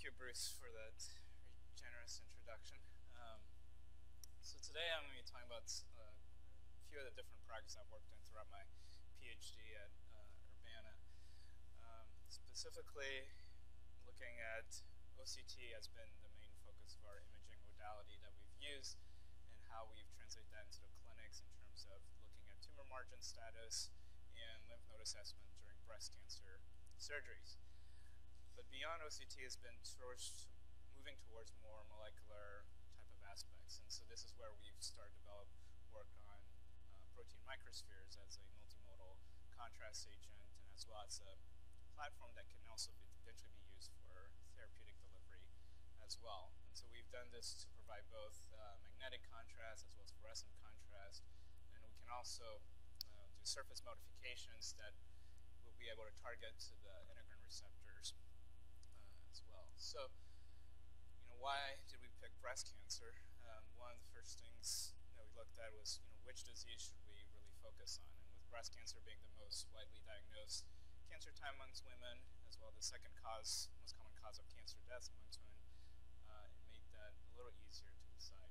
you, Bruce, for that very generous introduction. So today I'm going to be talking about a few of the different projects I've worked in throughout my PhD at Urbana. Specifically, looking at OCT has been the main focus of our imaging modality that we've used, and how we've translated that into the clinics in terms of looking at tumor margin status and lymph node assessment during breast cancer surgeries. But beyond OCT has been moving towards more molecular type of aspects, and so this is where we've started to develop work on protein microspheres as a multimodal contrast agent, and as well as a platform that can also eventually be used for therapeutic delivery as well. And so we've done this to provide both magnetic contrast as well as fluorescent contrast, and we can also do surface modifications that we'll be able to target to the integrin receptors as well. So, why did we pick breast cancer? One of the first things that we looked at was, which disease should we really focus on? And with breast cancer being the most widely diagnosed cancer type amongst women, as well as the second most common cause of cancer deaths amongst women, it made that a little easier to decide.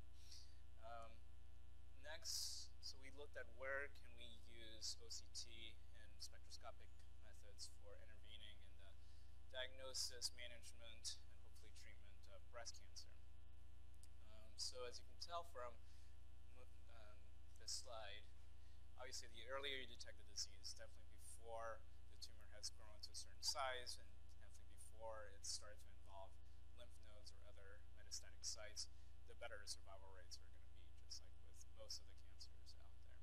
Next, so we looked at where can we use OCT and spectroscopic methods for intervening in the diagnosis, management, and hopefully treatment of breast cancer. So as you can tell from this slide, obviously the earlier you detect the disease, definitely before the tumor has grown to a certain size, and definitely before it started to involve lymph nodes or other metastatic sites, the better the survival rates are going to be, just like with most of the cancers out there.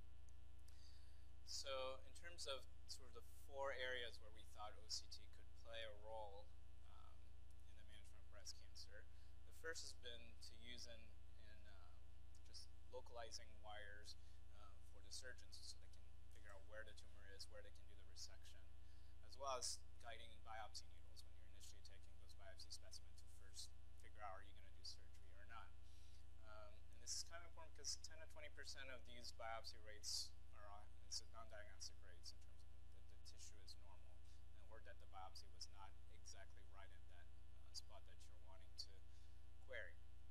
So in terms of sort of the 4 areas where we thought OCT could play a role in the management of breast cancer, the first has been to use in just localizing wires for the surgeons so they can figure out where the tumor is, where they can do the resection, as well as guiding biopsy needles when you're initially taking those biopsy specimens to first figure out, are you going to do surgery or not. And this is kind of important because 10 to 20% of these biopsy rates it's non-diagnostic rates in terms of the tissue is normal, or that the biopsy was not exactly right in that spot that you're wanting to query.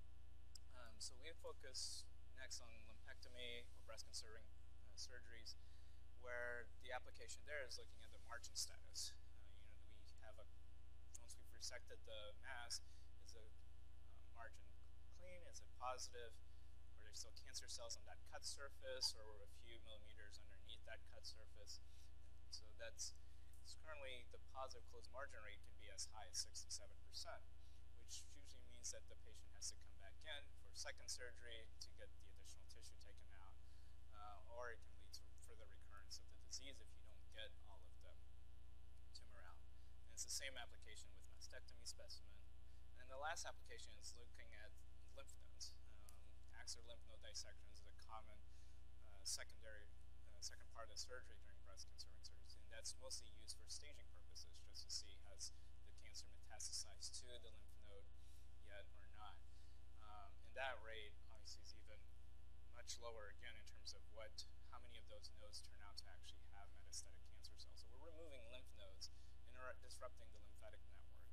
So we focus next on lumpectomy or breast-conserving surgeries, where the application there is looking at the margin status. We have once we've resected the mass, is the margin clean? Is it positive? Are there still cancer cells on that cut surface, or a few millimeters underneath that cut surface? And so currently the positive closed margin rate can be as high as 67%, which usually means that the patient has to come back in for second surgery to get the additional tissue taken out, or it can lead to further recurrence of the disease if you don't get all of the tumor out. And it's the same application with mastectomy specimen. And the last application is looking at lymph nodes. Axillary lymph node dissections is a common second part of the surgery during breast cancer surgery, and that's mostly used for staging purposes, just to see has the cancer metastasized to the lymph node yet or not. And that rate obviously is even much lower again in terms of how many of those nodes turn out to actually have metastatic cancer cells. So we're removing lymph nodes and disrupting the lymphatic network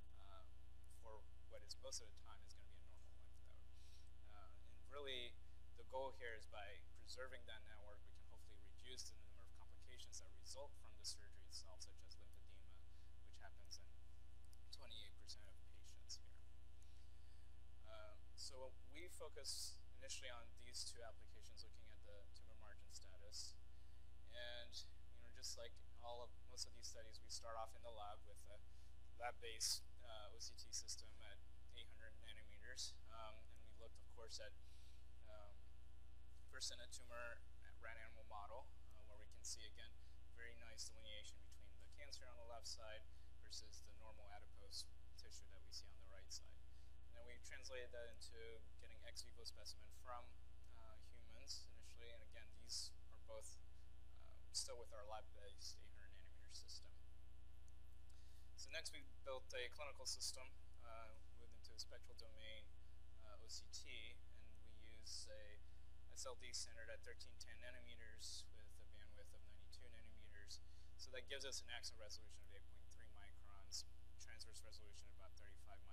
for what is most of the time is going to be a normal lymph node. And really, the goal here is by preserving that network, we can hopefully reduce the number of complications that result from the surgery itself, such as lymphedema, which happens in 28% of patients here. So we focus initially on these 2 applications, looking at the tumor margin status. And just like most of these studies, we start off in the lab with a lab-based OCT system at 800 nanometers. And we looked, of course, at first in a tumor rat animal model, where we can see, again, very nice delineation between the cancer on the left side versus the normal adipose tissue that we see on the right side. And then we translated that into getting ex vivo specimen from humans initially, and again, these are both still with our lab-based 800 nanometer system. So next we built a clinical system, moved into a spectral domain OCT, and we use a SLD centered at 1310 nanometers with a bandwidth of 92 nanometers. So that gives us an axon resolution of 8.3 microns, transverse resolution of about 35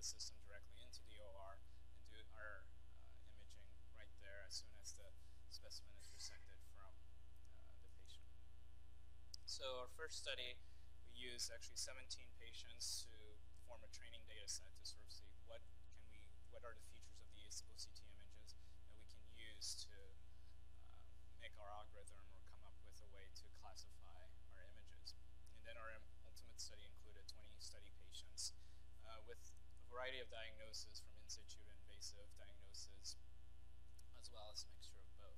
the system directly into the OR and do our imaging right there as soon as the specimen is resected from the patient. So our first study, we used actually 17 patients to form a training data set to sort of see what are the features of these OCT images that we can use to make our algorithm or come up with a way to classify our images. And then our ultimate study included 20 study patients with a variety of diagnoses from in situ to invasive diagnosis, as well as a mixture of both.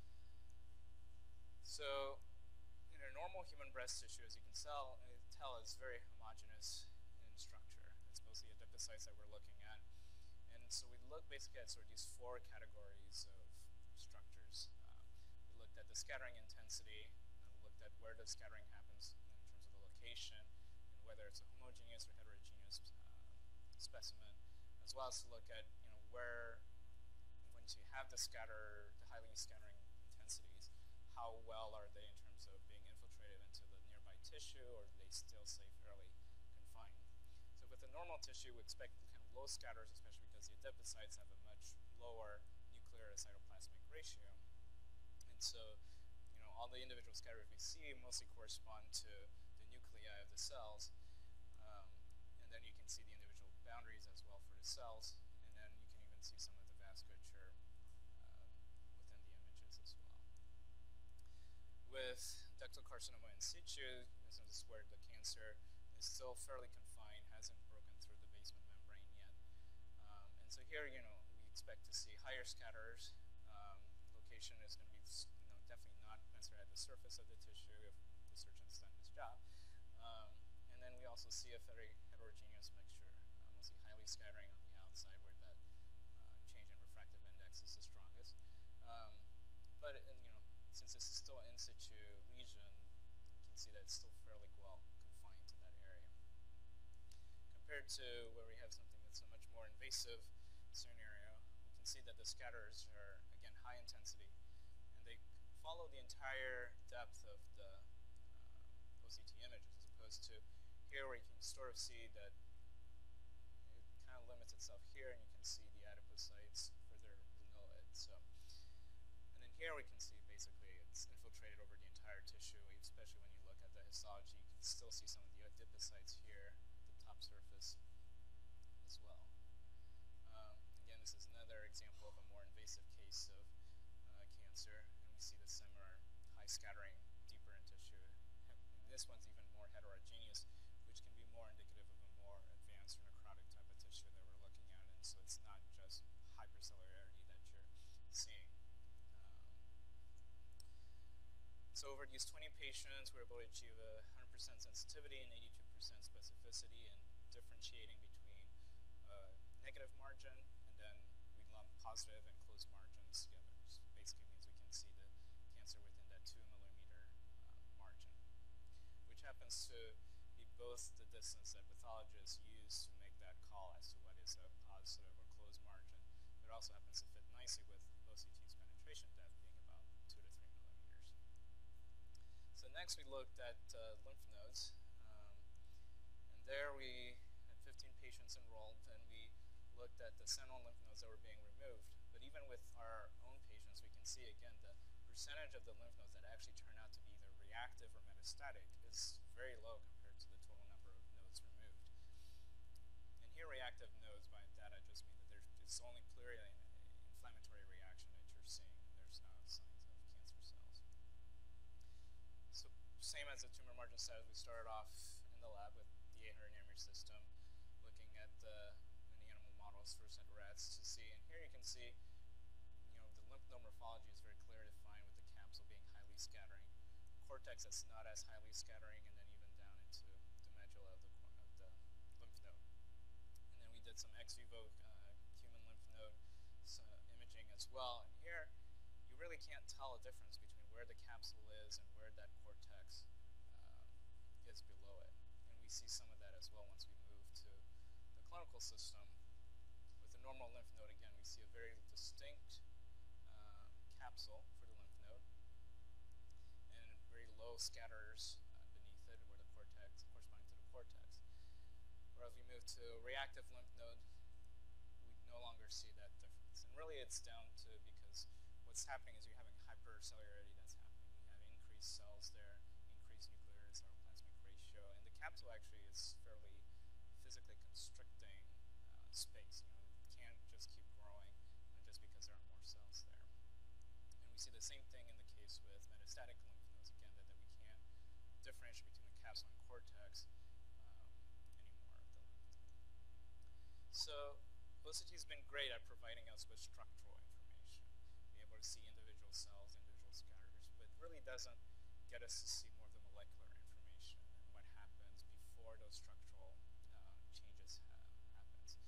So in a normal human breast tissue, as you can tell, is very homogeneous in structure. It's mostly adipocytes that we're looking at. And so we look basically at sort of these four categories of structures. We looked at the scattering intensity, and we looked at where the scattering happens in terms of the location, and whether it's a homogeneous or heterogeneous specimen, as well as to look at where, once you have the highly scattering intensities, how well are they in terms of being infiltrated into the nearby tissue, or do they still stay fairly confined? So with the normal tissue, we expect kind of low scatters, especially because the adipocytes have a much lower nuclear to cytoplasmic ratio. And so, all the individual scatters we see mostly correspond to the nuclei of the cells. And then you can see the individual boundaries as well for the cells. And then you can even see some of the vasculature within the images as well. With ductal carcinoma in situ, this is where the cancer is still fairly confined, hasn't broken through the basement membrane yet. And so here, we expect to see higher scatters. Location is going to be, definitely not necessarily at the surface of the tissue if the surgeon's done his job. And then we also see a very heterogeneous mixture, mostly highly scattering on the outside where that change in refractive index is the strongest. But since this is still in situ lesion, you can see that it's still fairly well confined to that area. Compared to where we have something that's a much more invasive scenario, we can see that the scatters are, again, high intensity, and they follow the entire depth of the OCT images, as opposed to here where you can sort of see that it kind of limits itself here, and you can see the adipocytes further below it. So, and then here we can see basically it's infiltrated over the entire tissue, especially when you look at the histology. You can still see some of the adipocytes here at the top surface as well. Again, this is another example of a more invasive case of cancer, and we see the similar high scattering deeper in tissue. And this one's even more heterogeneous, which can be more indicative of a more advanced or necrotic type of tissue that we're looking at, and so it's not just hypercellularity that you're seeing. So over these 20 patients, we're able to achieve 100% sensitivity and 82% specificity in differentiating between negative margin, and then we lump positive and closed margins together. Which basically means we can see the cancer within that 2 millimeter margin, which happens to be both the distance that pathologists use to make that call as to what is a positive or closed margin, but it also happens to fit nicely with OCT's penetration depth being about 2 to 3 millimeters. So next we looked at lymph nodes, and there we had 15 patients enrolled, and we looked at the sentinel lymph nodes that were being removed. But even with our own patients, we can see again the percentage of the lymph nodes that actually turn out to be either reactive or metastatic is very low compared to the total number of nodes removed. And here reactive nodes, by that I just mean that it's only clearly an inflammatory reaction that you're seeing, and there's no signs of cancer cells. So same as the tumor margin status, we started off in the lab with the 800 nanometer system, looking at the animal models, first at rats, to see, and here you can see, the lymph node morphology is very clear defined with the capsule being highly scattering, cortex that's not as highly scattering, and then even down into the medulla of the lymph node. And then we did some ex vivo human lymph node imaging as well, and here you really can't tell a difference between where the capsule is and where that cortex is below it. And we see some of that as well once we move to the clinical system. With a normal lymph node, again, we see a very distinct capsule for the lymph node, and very low scatters beneath it, where the cortex, corresponding to the cortex. Whereas we move to reactive lymph node, we no longer see that difference. And really it's down to because what's happening is you're having hypercellularity that's happening. You have increased cells there, increased nuclear to cytoplasmic ratio, and the capsule actually is fairly physically constricting space. You know, it can't just keep growing just because there are more cells there. And we see the same thing in the case with metastatic lymph nodes, again, that we can't differentiate between the capsule and cortex anymore of the lymph node. So OCT has been great at providing us with structural information, being able to see individual cells, individual scatters, but it really doesn't get us to see more of the molecular information and what happens before those structural changes happens.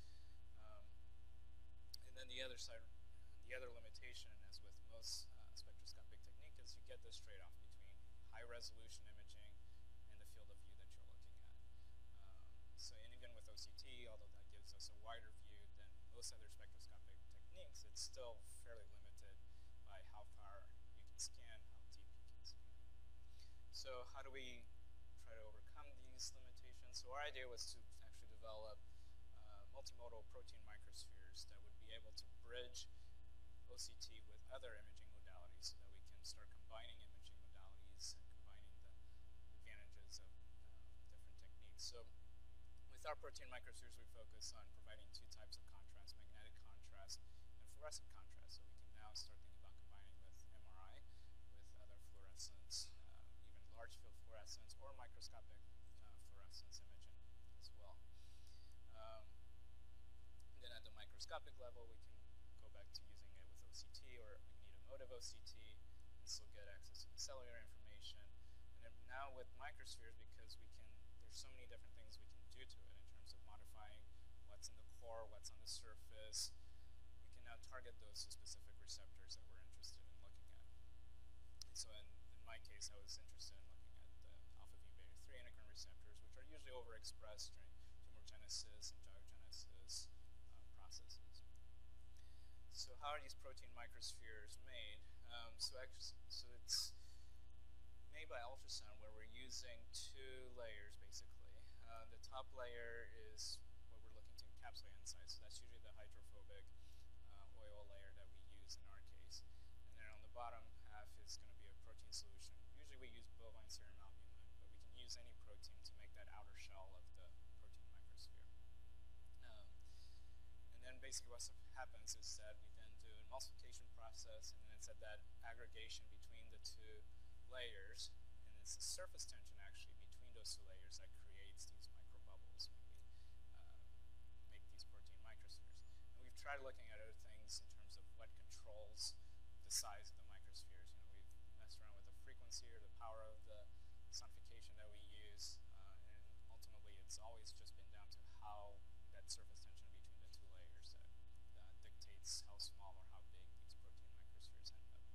And then the other side, the other limitation, as with most spectroscopic technique, is you get this trade-off between high resolution imaging and the field of view that you're looking at. So and even with OCT, although that gives us a wider view than most other spectroscopic techniques, it's still fairly limited by how far you can scan, how deep you can scan. So how do we try to overcome these limitations? So our idea was to actually develop multimodal protein microspheres that would be able to bridge OCT with other imaging modalities so that we can start combining imaging modalities and combining the advantages of different techniques. So with our protein microspheres, we focus on providing two types of contrast, magnetic contrast and fluorescent contrast. So we can now start thinking about combining with MRI, with other fluorescence, even large field fluorescence or microscopic fluorescence imaging as well. Then at the microscopic level, we can go back to using it with OCT or magnetomotive OCT and still get access to the cellular information. And then now with microspheres, because there's so many different things we can do to it in terms of modifying what's in the core, what's on the surface, we can now target those to specific receptors that we're interested in looking at. And so in my case, I was interested in looking at the alpha v beta 3 integrin receptors, which are usually overexpressed during tumorigenesis and gyrogenosis processes. So how are these protein microspheres made? So it's made by ultrasound, where we're using two layers basically. The top layer is what we're looking to encapsulate inside, so that's usually the hydrophobic oil layer that we use in our case. And then on the bottom half is going to be a protein solution. Usually we use bovine serum albumin, but we can use any protein to make that outer shell of the protein microsphere. And then basically what happens is that we then do an emulsification process, and then it's at that aggregation between the two layers, and it's the surface tension actually between those two layers that creates these microbubbles when we make these protein microspheres. And we've tried looking at other things in terms of what controls the size of the microspheres. You know, we've messed around with the frequency or the power of the sonification that we use, and ultimately it's always just been down to how that surface tension between the two layers that dictates how small or how big these protein microspheres end up.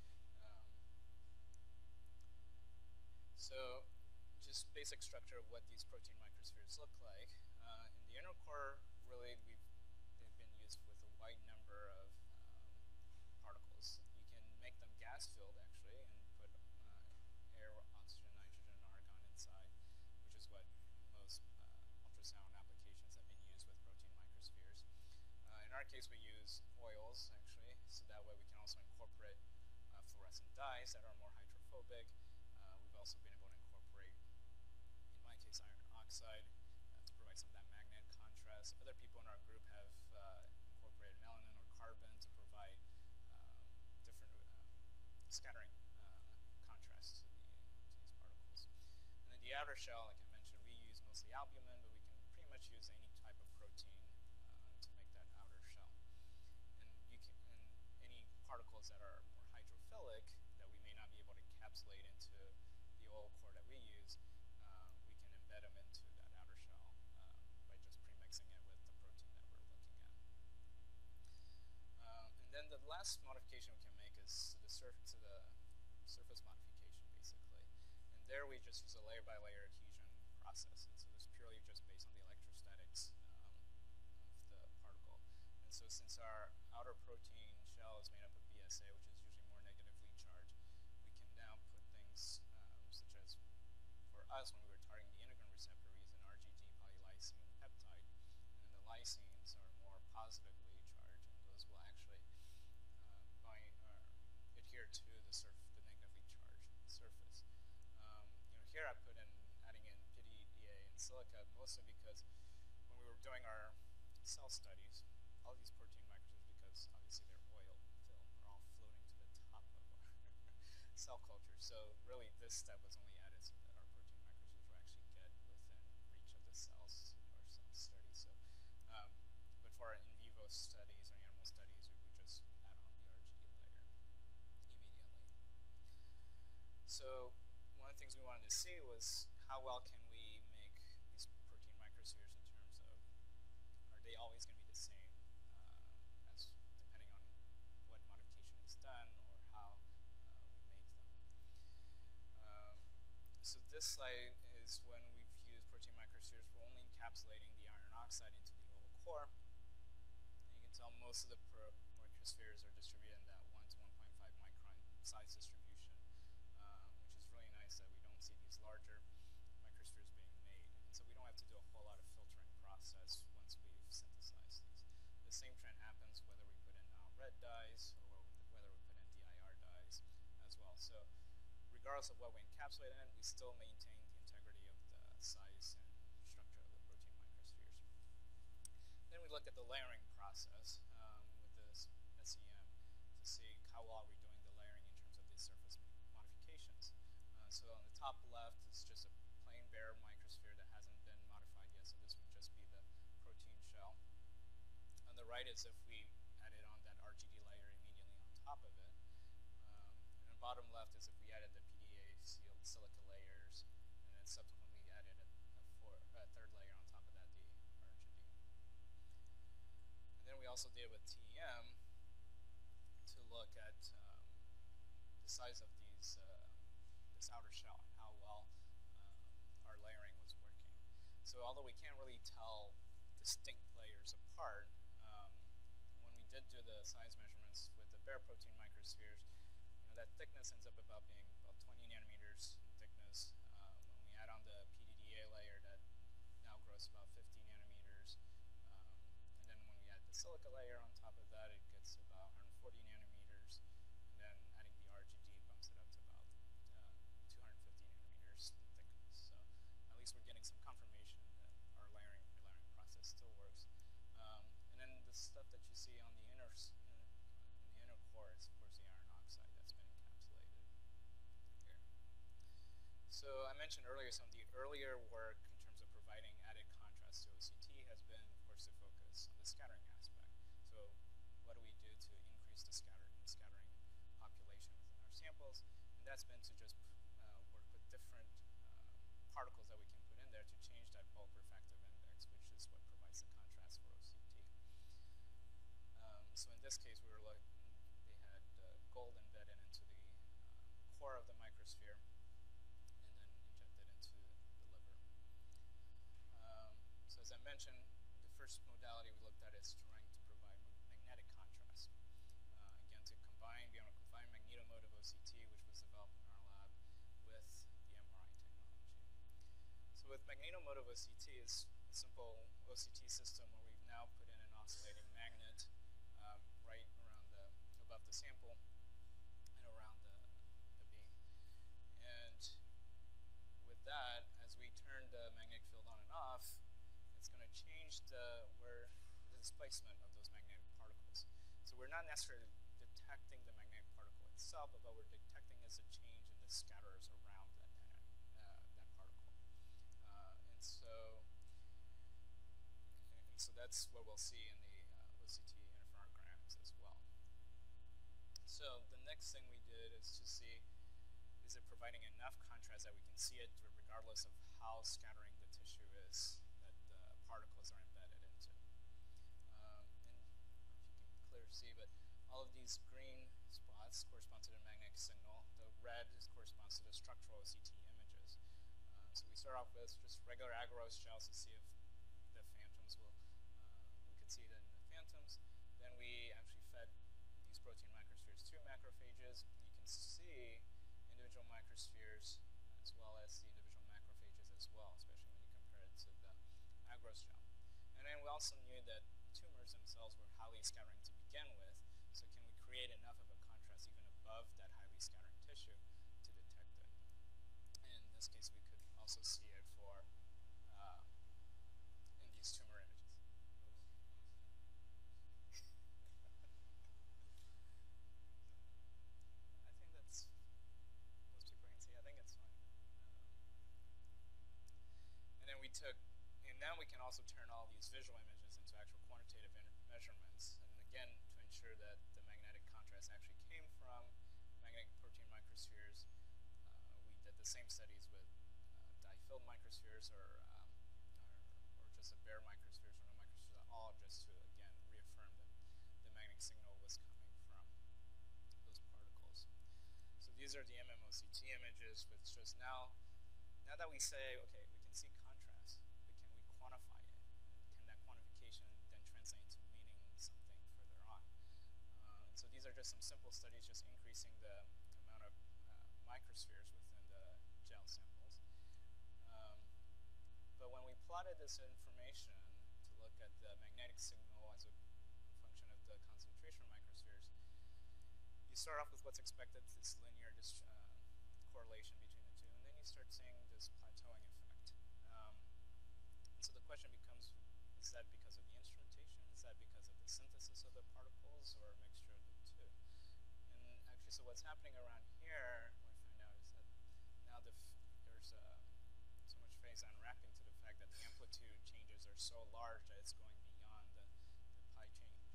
So just basic structure of what these protein microspheres look like. In the inner core, really they've been used with a wide number of particles. You can make them gas-filled actually and put air, oxygen, nitrogen, and argon inside, which is what most ultrasound applications have been used with protein microspheres. In our case, we use oils actually, so that way we can also incorporate fluorescent dyes that are more hydrophobic. We've also been able to incorporate, in my case, iron oxide to provide some of that magnetic contrast. Other people in our group have incorporated melanin or carbon to provide different scattering contrast to these particles. And then the outer shell, like I mentioned, we use mostly albumin, but we can pretty much use any type of protein to make that outer shell. And any particles that are more hydrophilic that we may not be able to encapsulate into the oil core that we use, we can embed them into that outer shell by just premixing it with the protein that we're looking at. And then the last modification we can make is the surface modification, basically. And there we just use a layer-by-layer adhesion process. And so it's purely just based on the electrostatics of the particle. And so since our outer protein shell is made up of BSA, which is usually more negatively charged, we can now put things such as, for us, when we were targeting the integrin receptor, we use an RGG polylysine peptide. mostly because when we were doing our cell studies, all these protein microscopies, because obviously they're oil film, are all floating to the top of our cell culture. So really this step was only added so that our protein microscopes would actually get within reach of the cells to do our cell study. So, but for our in vivo studies or animal studies, we would just add on the RGD layer immediately. So one of the things we wanted to see was how well can we make these protein microspheres in terms of, are they always going to be the same as depending on what modification is done or how we make them. So this slide is when we've used protein microspheres for only encapsulating the iron oxide into the oval core. And you can tell most of the microspheres are distributed in that 1 to 1.5 micron size distribution, which is really nice that we don't see these larger microspheres being made. And so we don't have to do a whole lot of filtering process once we've synthesized these. The same trend happens whether we put in red dyes or whether we put in DIR dyes as well. So regardless of what we encapsulate in, we still maintain the integrity of the size and structure of the protein microspheres. Then we looked at the layering process with this SEM to see how well are we doing the layering in terms of these surface modifications. So on the top left is just a plain bare microsphere that hasn't been modified yet, so this would just be the protein shell. On the right is if we added on that RGD layer immediately on top of it. And on bottom left is if we added the PDA sealed silica layers and then subsequently added a third layer on top of that, the RGD. And then we also did with TEM to look at the size of these this outer shell and how well our layering was working. So although we can't really tell distinct layers apart, when we did do the size measurements with the bare protein microspheres, that thickness ends up about being about 20 nanometers in thickness. When we add on the PDDA layer, that now grows about 50 nanometers. And then when we add the silica layer on top of that, it gets about 140 nanometers. And then adding the RGD bumps it up to about 250 nanometers in thickness. So at least we're getting some confirmation that our layering process still works. And then the stuff that you see on the inner core is, of course, the iron oxide that's been encapsulated here. So I mentioned earlier some of the earlier work in terms of providing added contrast to OCT has been, of course, to focus on the scattering aspect. So what do we do to increase the scattering population within our samples? And that's been to just work with different particles that we can put in there to change that bulk refractive index, which is what provides the contrast for OCT. So in this case, they had gold embedded into the core of the microsphere and then injected into the liver. So as I mentioned, the first modality we looked at is trying to provide magnetic contrast. Again, to be able to combine magnetomotive OCT, which was developed in our lab, with the MRI technology. So with magnetomotive OCT is a simple OCT system where we've now put in an oscillating magnet right around above the sample and around the beam. And with that, as we turn the magnetic field on and off, it's going to change the displacement of those magnetic particles. So we're not necessarily detecting the magnetic particle itself, but what we're detecting is a change in the scatterers around that particle. And so that's what we'll see in the OCT interferograms as well. So the next thing we did is to see, is it providing enough contrast that we can see it regardless of how scattering the tissue is that the particles are embedded into. And I don't know if you can clearly see, but all of these green spots correspond to the magnetic signal. The red corresponds to the structural OCT images. So we start off with just regular agarose shells to see if the phantoms we could see it in the phantoms. Then we actually fed these protein microspheres to macrophages. You can see individual microspheres as well as the individual macrophages as well, especially when you compare it to the agarose gel. And then we also knew that tumors themselves were highly scattering to begin with, so can we create enough of a contrast even above that highly scattering tissue to detect it? In this case, we could also see it for and now we can also turn all these visual images into actual quantitative measurements. And again, to ensure that the magnetic contrast actually came from magnetic protein microspheres, we did the same studies with dye-filled microspheres or just a bare microspheres or no microspheres at all, just to, again, reaffirm that the magnetic signal was coming from those particles. So these are the MMOCT images, which just now that we say, okay, we can see contrast, but can we quantify it? Can that quantification then translate into meaning something further on? And so these are just some simple studies, just increasing the amount of microspheres within the gel samples. But when we plotted this information to look at the magnetic signal as a function of the concentration of microspheres, you start off with what's expected, this linear correlation between the two, and then you start seeing this plateauing effect. And so the question becomes, is that because of the instrumentation? Is that because of the synthesis of the particles, or a mixture of the two? And actually, so what's happening around here, what I find out is that now there's so much phase unwrapping to the fact that the amplitude changes are so large that it's going beyond the pi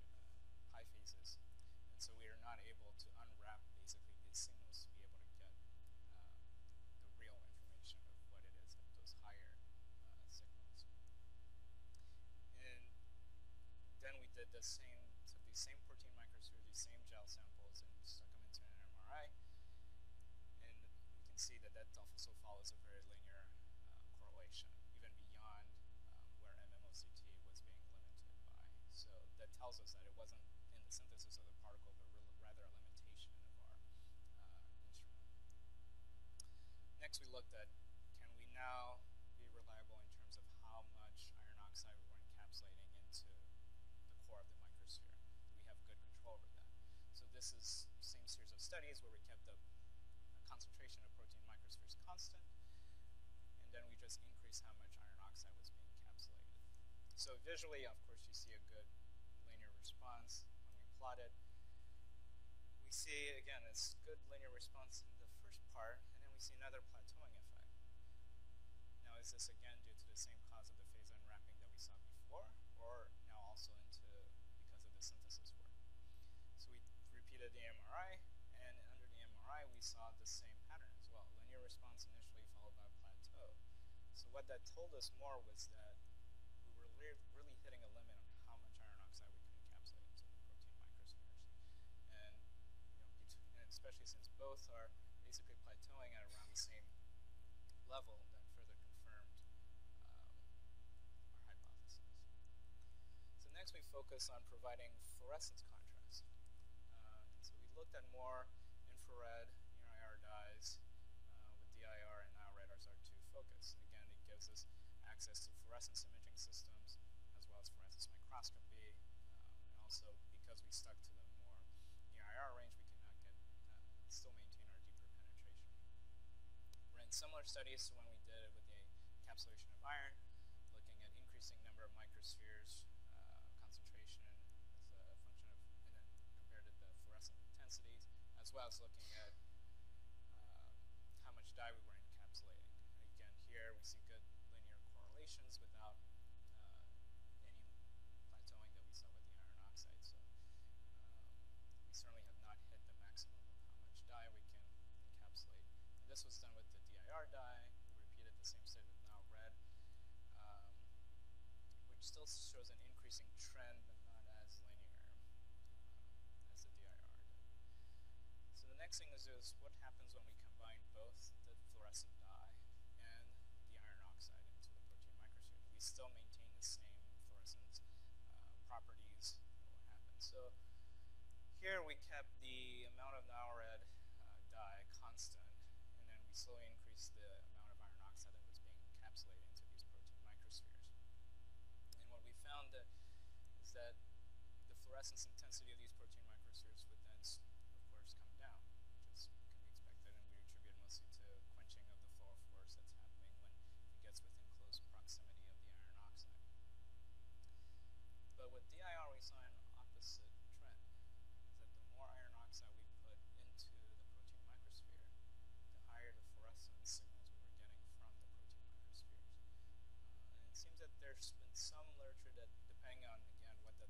phases. And so we are not able to unwrap basically these signals to be able to get the real information of what it is at those higher signals. And then we did the same, took these same protein microspheres, these same gel samples, and stuck them into an MRI. And we can see that that also follows a very linear correlation, even beyond where MMOCT was being limited by. So that tells us that it wasn't in the synthesis of the particle, but rather a limitation of our instrument. Next, we looked at, can we now be reliable in terms of how much iron oxide we were encapsulating into the core of the microsphere? Do we have good control over that? So this is the same series of studies where we kept the concentration of protein microspheres constant, and then we just increased how much iron oxide was being encapsulated. So visually, of course, you see a good linear response when we plot it. We see, again, this good linear response in the first part, and then we see another plateauing effect. Now, is this again due to the same cause of the phase unwrapping that we saw before, or now also because of the synthesis work? So we repeated the MRI, and under the MRI, we saw the same pattern as well. Linear response initially followed by a plateau. So what that told us more was that we were really hitting a limit on how much iron oxide we could encapsulate into the protein microspheres. And, and especially since both are basically plateauing at around the same level, that further confirmed our hypothesis. So next we focus on providing fluorescence contrast. And so we looked at more infrared near IR dyes with DIR and now radars R2 focus. Again, it gives us access to fluorescence imaging systems as well as fluorescence microscopy. And also, because we stuck to the more near IR range, we cannot still maintain our deeper penetration. We're in similar studies to when we did it with the encapsulation of iron, looking at increasing number of microspheres, concentration as a function of, and then compared to the fluorescent intensities, as well as looking at how much dye we were encapsulating. And again, here we see good linear correlations without any plateauing that we saw with the iron oxide. So we certainly have not hit the maximum of how much dye we can encapsulate. And this was done with the DIR dye. We repeated the same study with now red, which still shows an increasing trend, but not as linear as the DIR did. So the next thing is what happens when we combine both the fluorescent dye and the iron oxide into the protein microsphere. Do we still maintain the same fluorescent properties, or what happens? So here we kept the amount of now red dye constant, and then we slowly increased the amount of iron oxide that was being encapsulated into these protein microspheres. And what we found is that the fluorescence intensity of these protein microspheres would then, of course, come down, which can be expected, and we attribute mostly to quenching of the fluorophores that's happening when it gets within close proximity of the iron oxide. But with DIR, we saw an opposite trend, is that the more iron oxide we put into the protein microsphere, the higher the fluorescence signals we were getting from the protein microspheres. And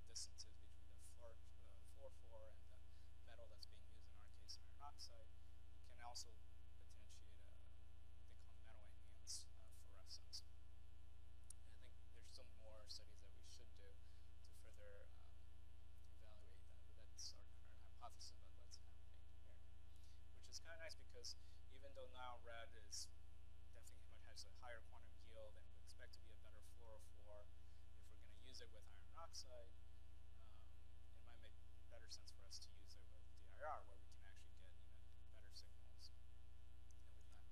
distances between the fluorophore and the metal that's being used, in our case iron oxide, can also potentiate what they call metal-enhanced fluorescence. And I think there's still more studies that we should do to further evaluate that, but that's our current hypothesis about what's happening here. Which is kind of nice because even though now red is definitely has a higher quantum yield and we expect to be a better fluorophore if we're going to use it with iron oxide, it might make better sense for us to use it with DIR, where we can actually get even better signals. And with that,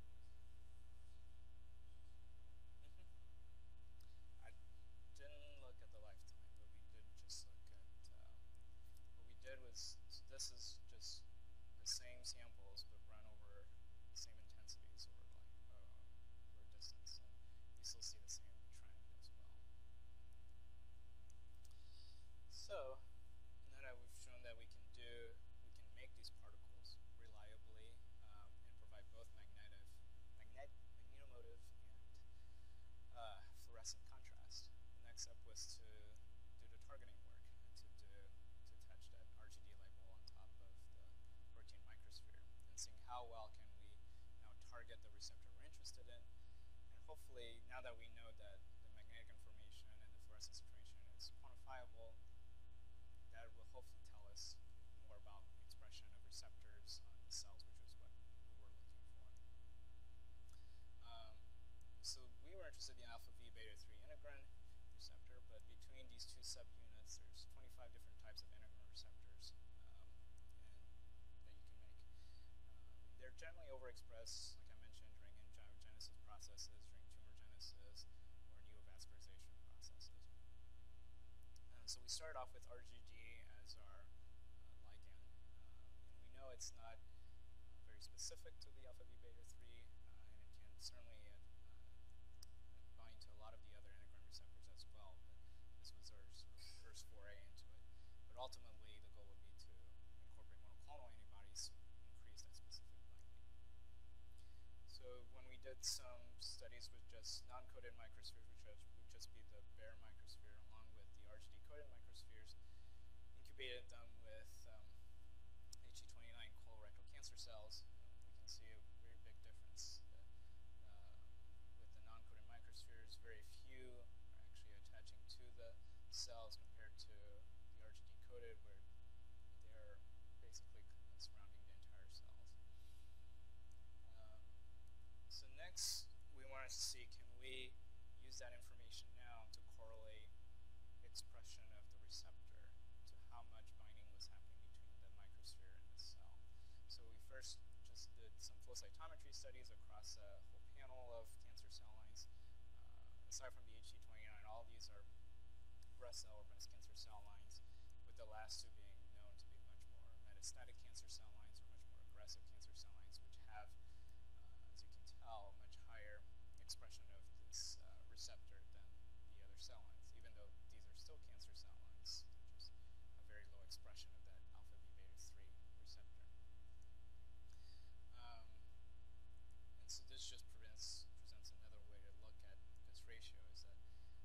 I didn't look at the lifetime, but we did just look at what we did was, so this is just the same samples but run over the same intensities or or distance, and we still see the same trend as well. So now that we've shown that we can make these particles reliably and provide both magnetomotive and fluorescent contrast, the next step was to do the targeting work and to attach that RGD label on top of the protein microsphere and seeing how well can we now target the receptor we're interested in. And hopefully, now that we know that the magnetic information and the fluorescence information is quantifiable, that will hopefully tell us more about expression of receptors on the cells, which is what we were looking for. So we were interested in the alpha V beta 3 integrin receptor, but between these two subunits, there's 25 different types of integrin receptors that you can make. They're generally overexpressed, like I mentioned, during angiogenesis processes, during tumorigenesis, or neovascularization processes. So we started off with RGD as our ligand, and we know it's not very specific to the alpha V beta 3, and it can certainly bind to a lot of the other integrin receptors as well, but this was our sort of first foray into it. But ultimately, the goal would be to incorporate monoclonal antibodies to increase that specific binding. So when we did some studies with just non-coded microspheres, which would just be the bare microsphere along with the RGD-coded microspheres, incubated them with HE29 colorectal cancer cells, we can see a very big difference. With the non-coded microspheres, very few are actually attaching to the cells compared to the RGD-coded, where they're basically surrounding the entire cells. So next, we wanted to see, can we use that information now to correlate expression of the receptor to how much binding was happening between the microsphere and the cell. So we first just did some flow cytometry studies across a whole panel of cancer cell lines. Aside from the HE29, all of these are breast cell or breast cancer cell lines, with the last two being known to be much more metastatic cancer cell lines or much more aggressive cancer cell lines, which have, as you can tell, much higher expression of this receptor than the other cell lines. Even though these are still cancer cell lines, they're just a very low expression of that alpha V beta 3 receptor. And so this just presents another way to look at this ratio, is that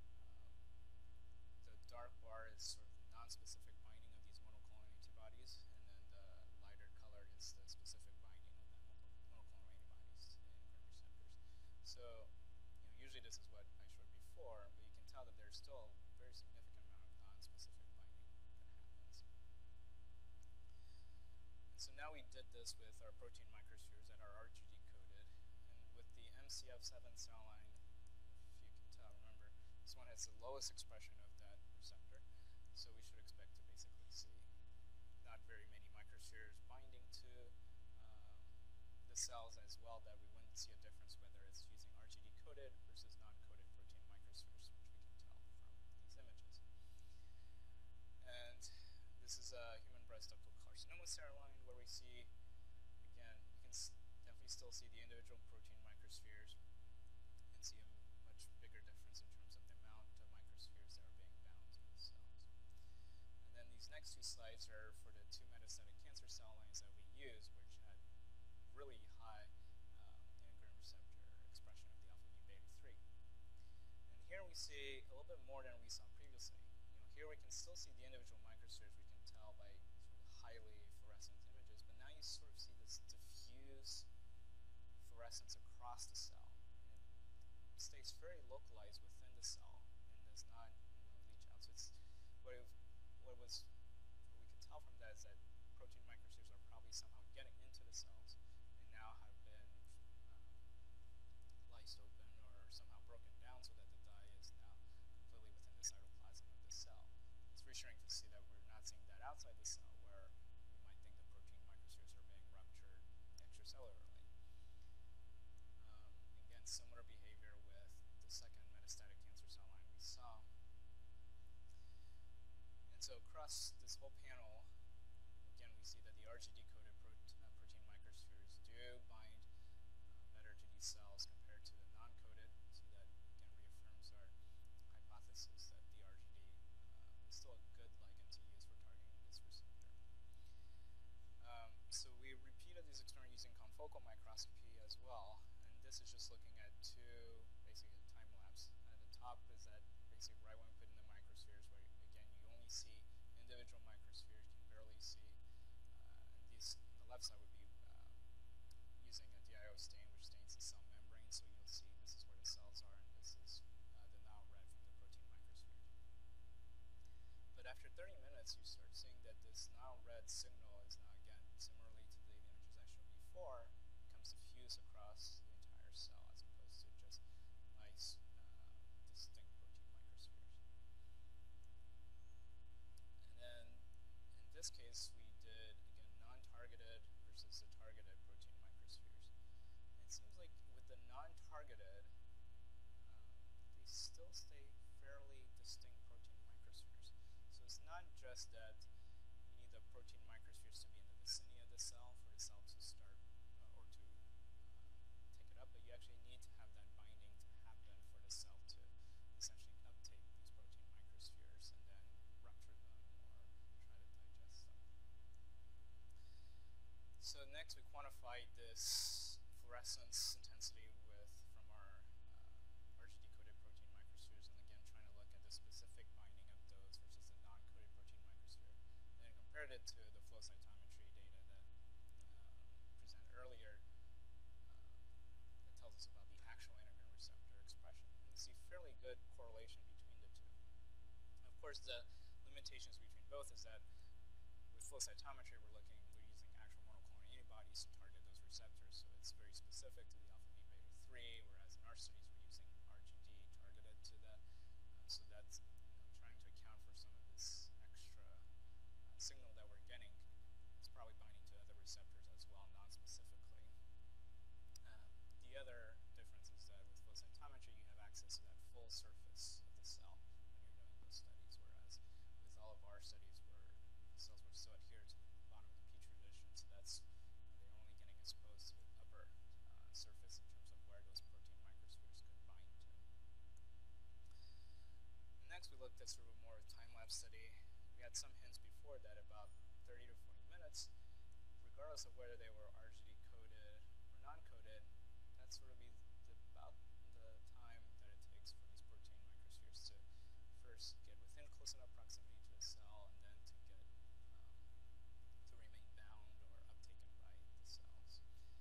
the dark bar is sort of the non-specific binding of these monoclonal antibodies, and then the lighter color is the specific binding of that monoclonal antibodies to the integrin receptors. So, usually this is what I showed before, but you can tell that there's still a very significant amount of non-specific binding that happens. And so now we did this with our protein microspheres that are RGD coded, and with the MCF7 cell line, if you can tell, remember, this one has the lowest expression of that receptor, so we should expect to basically see not very many microspheres binding to the cells as well, that we wouldn't see a difference whether it's using RGD coded versus non-coded protein microspheres, which we can tell from these images. And this is a human breast ductal carcinoma cell line where we see, again, you can definitely still see the individual protein microspheres and see a much bigger difference in terms of the amount of microspheres that are being bound to the cells. And then these next two slides are for the two metastatic cancer cell lines that we use, which had really high integrin receptor expression of the alpha V beta 3. And here we see a little bit more than we saw previously. here we can still see the individual microspheres. We can tell by sort of highly fluorescent images, but now you sort of see this diffuse fluorescence across the cell. And it stays very localized within the cell and does not, leach out. So it's what we could tell from that is that protein microspheres are probably somehow getting into the cells and now have been lysed open or somehow broken down so that the dye is now completely within the cytoplasm of the cell. It's reassuring to see that we're not seeing that outside the cell where we might think the protein microspheres are being ruptured extracellularly. Again, similar behavior with the second metastatic cancer cell line we saw. And so across this whole panel, again, we see that the RGD-coded protein microspheres do bind better to these cells compared to the non-coded, so that, again, reaffirms our hypothesis that the RGD is still a good ligand to use for targeting this receptor. So we repeated these experiments using confocal microscopy as well, and this is just looking at two, basically a time lapse. At the top is that basically right when we put in the microspheres, where again you only see individual microspheres, you can barely see, and these on the left side would be using a DIO stain, which stains the cell membrane, so you'll see this is where the cells are, and this is the now red from the protein microsphere. But after 30 minutes, you start seeing that this now red signal is now, again, similarly to the images I showed before, becomes diffuse across the entire cell as opposed to just nice, distinct protein microspheres. And then in this case, we did, again, non-targeted versus the targeted protein microspheres. And it seems like with the non-targeted, they still stay fairly distinct protein microspheres. So it's not just that you need the protein microspheres to be in the vicinity of the cell for the cell to start or to take it up, but you actually need to have that binding to happen for the cell to essentially uptake these protein microspheres and then rupture them or try to digest them. So next we quantified this fluorescence intensity from our RGD-coded protein microspheres, and again trying to look at the specific binding of those versus the non-coded protein microsphere. And then compared it to the flow cytometry data that presented earlier that tells us about the actual integrin receptor expression. And we see fairly good correlation between the two. And of course, the limitations between both is that with flow cytometry, we're using actual monoclonal antibodies to target those receptors, so it's very specific to the alpha v beta 3, whereas in our studies we're using RGD targeted to that. So that's trying to account for some of this extra signal that we're getting. It's probably binding to other receptors as well, non-specifically. The other difference is that with flow cytometry, you have access to that full surface of the cell when you're doing those studies, whereas with all of our studies, the cells were still adhered to the bottom of the petri dish, and so that's they're only getting exposed to the upper surface in terms of where those protein microspheres could bind to. And next, we looked at sort of a more time-lapse study. We had some hints before that about 30 to 40 minutes, regardless of whether they were RGD-coded or non-coded, that's sort of about the time that it takes for these protein microspheres to first get within close enough proximity to the cell and then to get to remain bound or uptaken by the cells.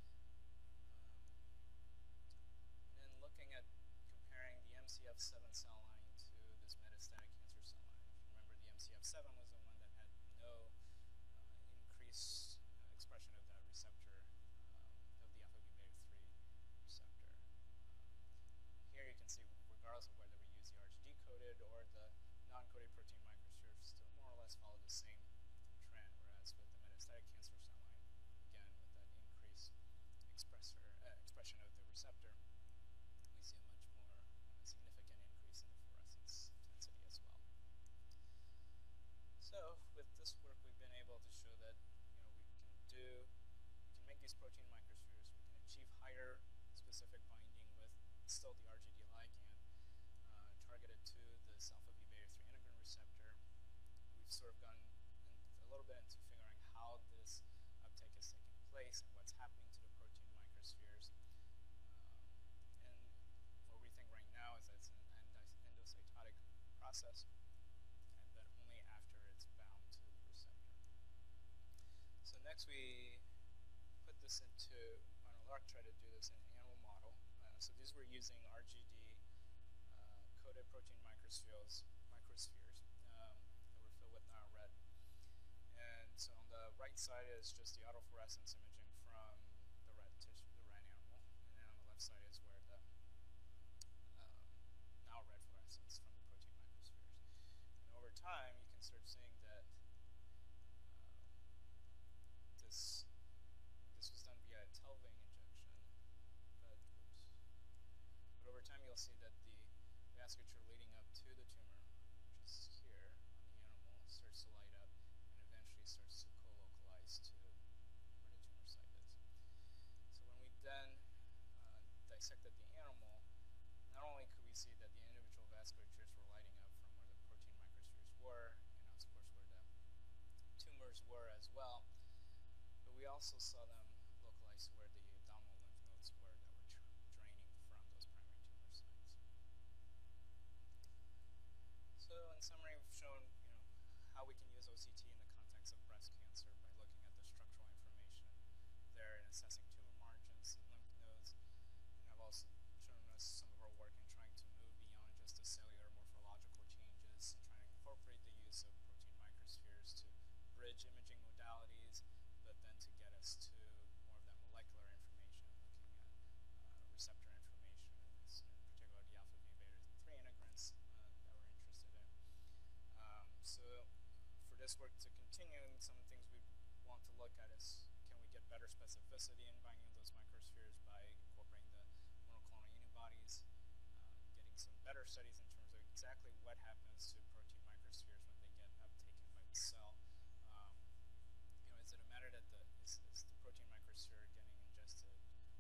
And then looking at comparing the MCF7 cell line to this metastatic cancer cell line. If you remember, the MCF7 was the one that had no increased expression of that receptor, of the alpha v beta 3 receptor. Here you can see, regardless of whether we use the RGD-coded or the non-coded protein microspheres, still more or less follow the same trend, whereas with the metastatic cancer cell line, again, with that increased expression of the receptor, we see a much more significant increase in the fluorescence intensity as well. So with this work, we've been able to show that we can make these protein microspheres. We can achieve higher specific binding with still the RGD ligand targeted to this alpha v beta 3 integrin receptor. We've sort of gone a little bit into figuring how this uptake is taking place and what's happening to the protein microspheres. And what we think right now is that it's an endocytotic process. But next we put this into, on a lark, try to do this in an animal model. So these were using RGD coded protein microspheres that were filled with red. And so on the right side is just the autofluorescence imaging from the rat animal, and then on the left side is where the now red fluorescence from the protein microspheres. And over time, you can start seeing that this was done via a tail vein injection, but over time you'll see that the vasculature leading up to the tumor, which is here on the animal, starts to light up and eventually starts to co-localize to where the tumor site is. So when we then dissected the animal, not only could we see that the individual vasculatures were lighting up from where the protein microspheres were, and of course where the tumors were as well, but we also saw them localized to where the abdominal lymph nodes were that were draining from those primary tumor sites. So in summary, we've shown how we can use OCT in the context of breast cancer by looking at the structural information there and assessing tumor margins and lymph nodes. And I've also shown us some of our work in trying to move beyond just the cellular morphological changes and trying to incorporate the use of protein microspheres to bridge imaging modalities, but then to get us to more of that molecular information, looking at receptor information, in particular the alpha V beta 3 integrants that we're interested in. So for this work to continue, some of the things we want to look at is, can we get better specificity in binding those microspheres by incorporating the monoclonal antibodies, getting some better studies in terms of exactly what happens to protein microspheres when they get uptaken by the cell. Is it a matter that is the protein microsphere getting ingested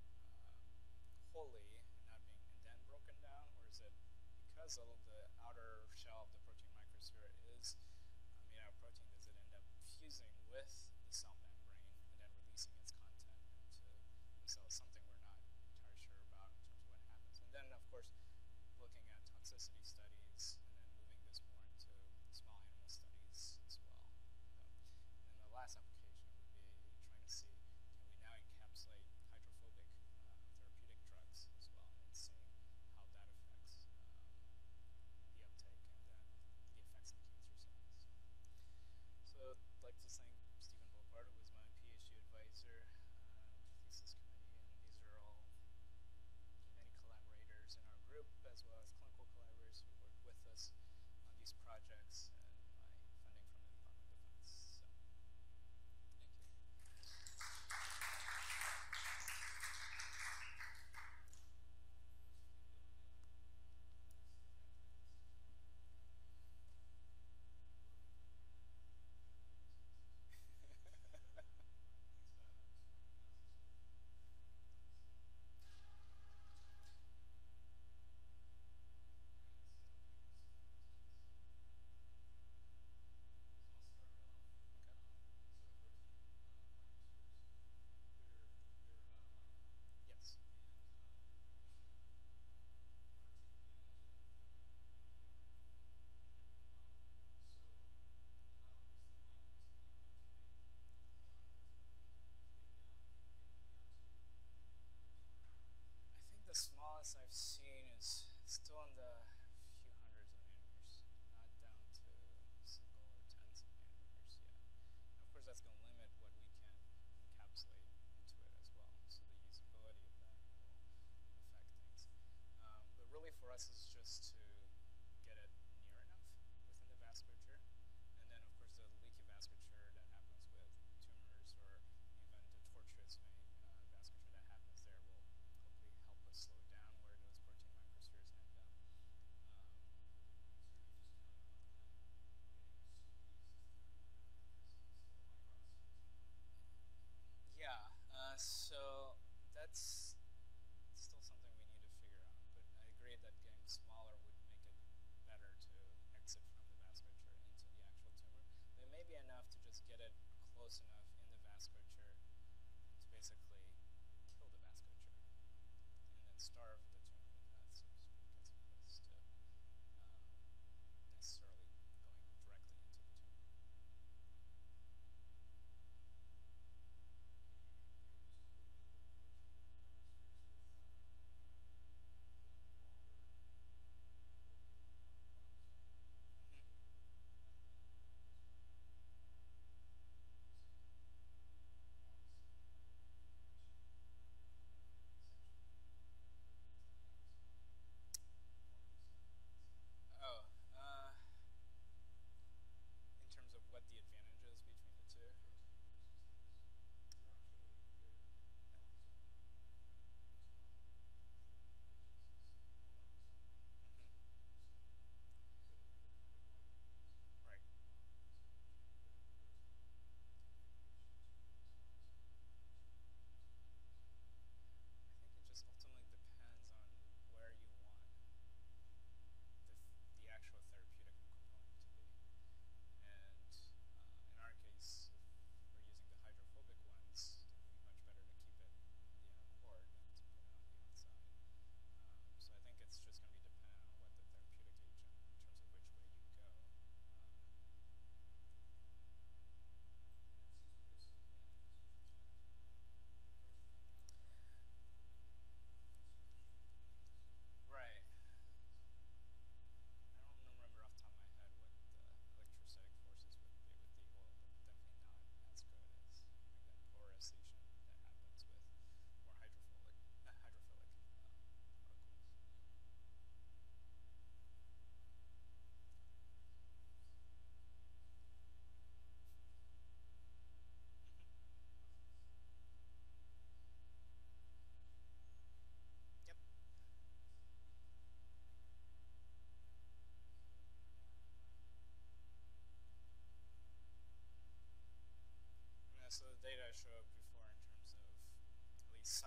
wholly and not being and then broken down, or is it because of the outer shell of the protein microsphere is made out of protein, does it end up fusing with the cell membrane and then releasing its content into the cell? Something we're not entirely sure about in terms of what happens. And then, of course, looking at toxicity studies and then moving this more into small animal studies as well. And the last application would be trying to see, can we now encapsulate hydrophobic therapeutic drugs as well, and seeing how that affects the uptake and then the effects on cancer cells. So I'd like to thank Stephen Bopard, who was my PhD advisor, my thesis committee, and these are all many collaborators in our group, as well as clinical collaborators who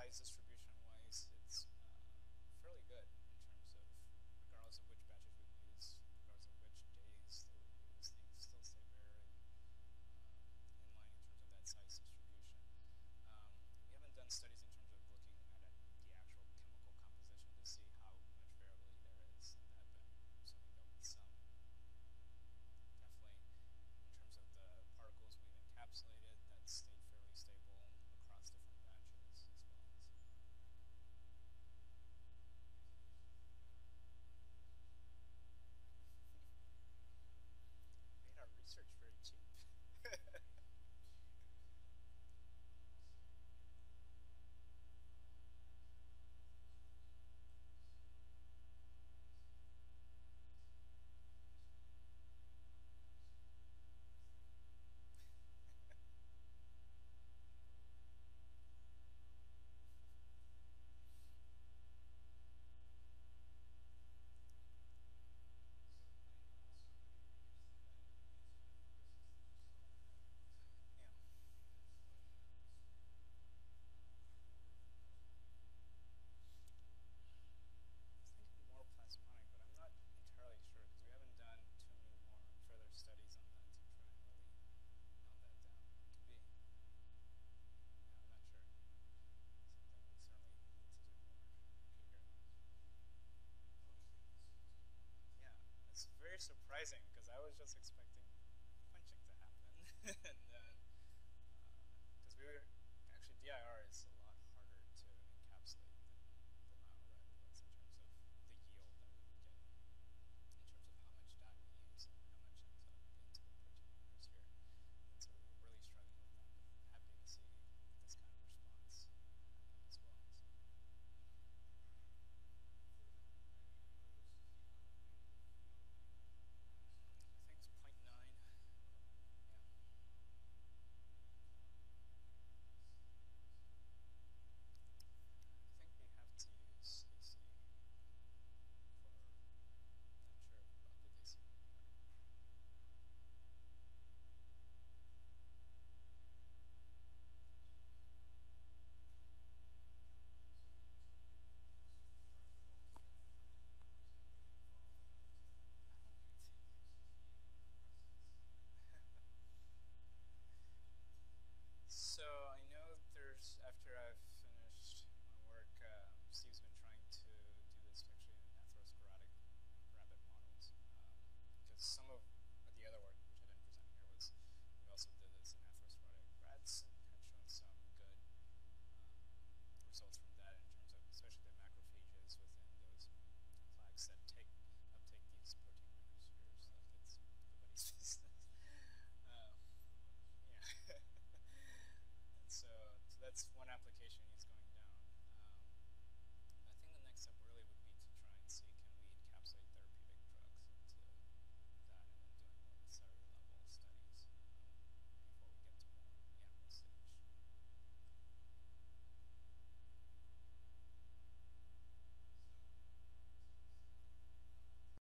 size distribution wise, it's fairly good in terms of, regardless of which batches we use, regardless of which days they were used, they still stay very in line in terms of that size distribution. We haven't done studies in terms of looking at the actual chemical composition to see how much variability there is in that, but I'm assuming there'll be some. Definitely, in terms of the particles we've encapsulated, that stayed fairly stable across different batches as well. So. Made our research very cheap. Yeah. Thinking more plasmonic, but I'm not entirely sure because we haven't done too many more further studies on that to try and really nail that down. Could be. Yeah, I'm not sure. Something we certainly need to do more to figure out. Yeah, it's very surprising because I was just expecting quenching to happen, and then because we were actually DIR is a